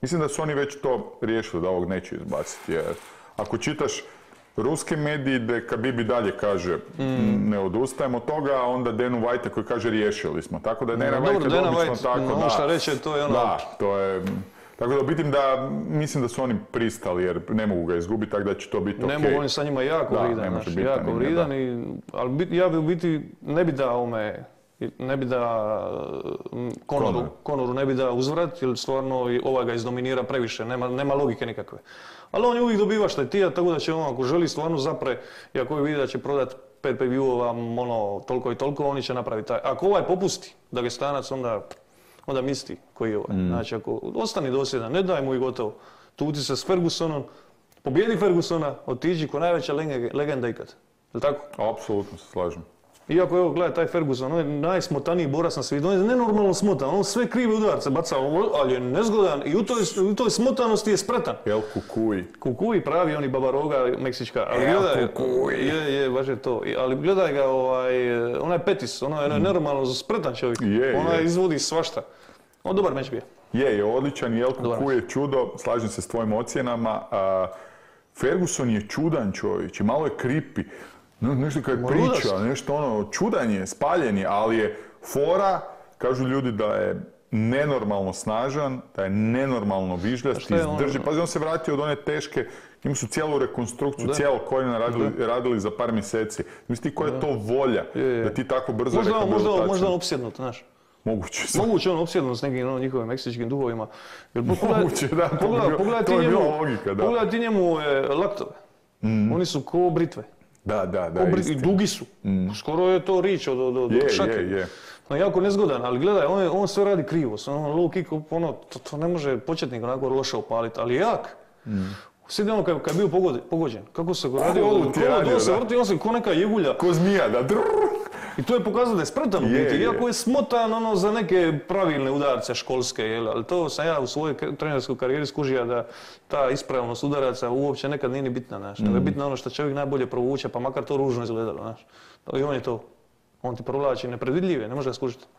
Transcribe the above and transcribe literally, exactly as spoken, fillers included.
Mislim da su oni već to riješili, da ovog neće izbaciti, jer ako čitaš ruske mediji, da Khabib i dalje kaže mm. ne odustajemo od toga, a onda Danu White koji kaže riješili smo. Tako da je Dana White obično White, tako no, da... šta reče, to je ono... Da, to je... Tako da vidim da, mislim da su oni pristali jer ne mogu ga izgubiti, tako da će to biti okej. Ne mogu, on je sa njima jako da, vridan, znaš, jako vridan, i, ali ja bi u biti ne bi dao ome, ne bi da Conoru, Conoru ne bi da uzvrat, jer stvarno ovaj ga izdominira previše, nema, nema logike nikakve. Ali on je uvijek dobiva šta je tija, tako da će on, ako želi stvarno zapre, i ako vidi da će prodati pet pay view-ova, ono, toliko i toliko, oni će napraviti taj. Ako ovaj popusti, Dagestanac, onda... onda misli koji je ovaj. Mm. Znači, ako ostani dosljedan, ne daj mu i gotovo. Tuti se s Fergusonom, pobjedi Fergusona, otiđi ko najveća legenda ikad. Je li tako? Apsolutno se slažem. Iako, evo, gledaj, taj Ferguson, on je najsmotaniji borac na svijetu, on je nenormalno smotan, on sve krive udarce baca, ali je nezgodan i u toj, u toj smotanosti je spretan. El Cucuy. Cucuy, pravi oni babaroga meksička. Ali El gledaj, Cucuy. Je, je, baš je to. Ali gledaj ga, ovaj, onaj Petis, ono je mm. nenormalno spretan čovjek. Je, ona je. izvodi svašta. On dobar meč bio. Je, je odličan i El Cucuy je čudo, slažem se s tvojim ocjenama. Uh, Ferguson je čudan čovječ i malo je creepy. No, nešto kad je priča, nešto ono, čudan je, spaljen je, ali je fora, kažu ljudi da je nenormalno snažan, da je nenormalno vižljast, izdrži. Pazi, on se vratio od one teške, im su cijelu rekonstrukciju, cijelo koljena radili, radili za par mjeseci. Misli ti koja je to volja, je, je. Da ti tako brzo možda, rehabilitaciju... Možda, možda on opsjednut, znaš. Moguće. Moguće on opsjednut s nekim no, njihovim meksičkim duhovima. Jer pogledaj, Moguće, da, to pogledaj, bio, pogledaj to je njemu, bila logika, da. Pogledaj ti njemu e, laktove. Mm. Oni su ko britve. Da, da, da, I dugi su. Mm. Skoro je to rič od, od, od je, šake. Je, je. No, jako nezgodan, ali gledaj, on, je, on sve radi krivo. On low kick, ono, to, to ne može početnik onako loše opaliti, ali je jak. Mm. Sjedi ono kad, kad je bio pogođen, kako se go radio, on se vrti, on se ko neka jegulja. Ko zmija, da drrrr. I to je pokazano da je spretan u biti, iako je smotan ono, za neke pravilne udarce školske, jel? Ali to sam ja u svojoj trenerskoj karijeri skužio da ta ispravnost udaraca uopće nekad nije ni bitna, znaš. Mm. Je bitno ono što čovjek najbolje provuče, pa makar to ružno izgledalo, znaš. I on je to. On ti provlači nepredvidljive, ne može ga skužiti.